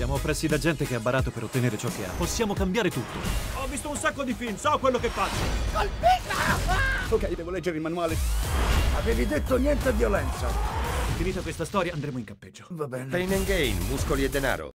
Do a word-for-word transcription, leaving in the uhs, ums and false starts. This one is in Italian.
Siamo oppressi da gente che ha barato per ottenere ciò che ha. Possiamo cambiare tutto. Ho visto un sacco di film, so quello che faccio. Colpita! Ok, devo leggere il manuale. Avevi detto niente violenza. Finita questa storia, andremo in campeggio. Va bene. Pain and Gain, muscoli e denaro.